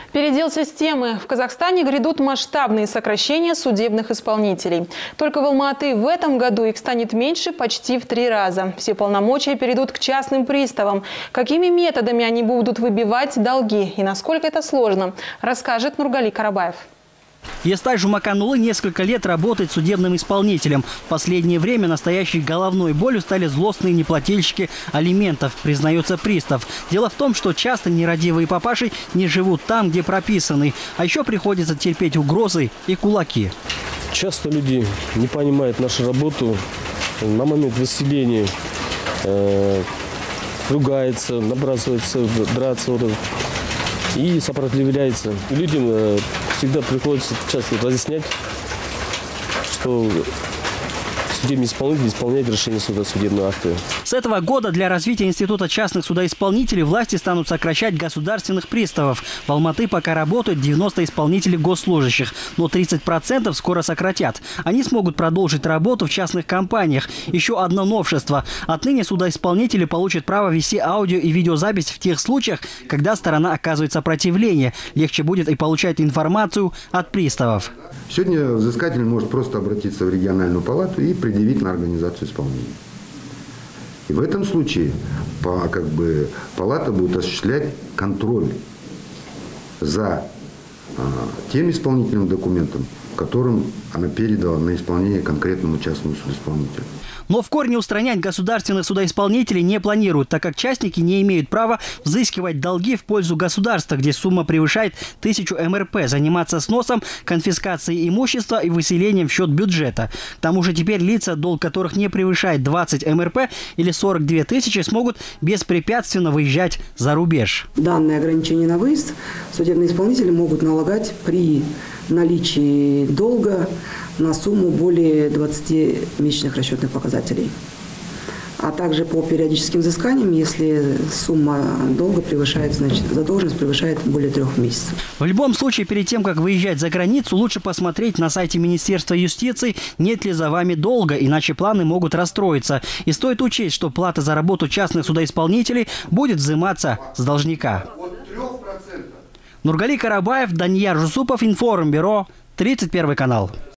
Передел системы. В Казахстане грядут масштабные сокращения судебных исполнителей. Только в Алма-Аты в этом году их станет меньше почти в 3 раза. Все полномочия перейдут к частным приставам. Какими методами они будут выбивать долги и насколько это сложно, расскажет Нургали Карабаев. Естай Жумаканулы несколько лет работает судебным исполнителем. В последнее время настоящей головной болью стали злостные неплательщики алиментов, признается пристав. Дело в том, что часто нерадивые папаши не живут там, где прописаны. А еще приходится терпеть угрозы и кулаки. Часто люди не понимают нашу работу. На момент выселения ругаются, набрасываются, драться и сопротивляются. Людям всегда приходится часто разъяснять, что судебный исполнитель исполняет решение суда, судебного акта. С этого года для развития института частных судоисполнителей власти станут сокращать государственных приставов. В Алма-Аты пока работают 90 исполнителей госслужащих, но 30% скоро сократят. Они смогут продолжить работу в частных компаниях. Еще одно новшество. Отныне судоисполнители получат право вести аудио и видеозапись в тех случаях, когда сторона оказывает сопротивление. Легче будет и получать информацию от приставов. Сегодня взыскатель может просто обратиться в региональную палату и предъявить на организацию исполнения. И в этом случае палата будет осуществлять контроль за тем исполнительным документом, которым она передала на исполнение конкретному частному судоисполнителю. Но в корне устранять государственных судоисполнителей не планируют, так как частники не имеют права взыскивать долги в пользу государства, где сумма превышает 1000 МРП, заниматься сносом, конфискацией имущества и выселением в счет бюджета. К тому же теперь лица, долг которых не превышает 20 МРП или 42 тысячи, смогут беспрепятственно выезжать за рубеж. Данные ограничения на выезд судебные исполнители могут налагать при наличии долга на сумму более 20 месячных расчетных показателей. А также по периодическим взысканиям, если сумма долга превышает, значит, задолженность превышает более 3 месяцев. В любом случае, перед тем, как выезжать за границу, лучше посмотреть на сайте Министерства юстиции, нет ли за вами долга, иначе планы могут расстроиться. И стоит учесть, что плата за работу частных судоисполнителей будет взиматься с должника. Нургали Карабаев, Данияр Жусупов, Информбюро, 31 канал.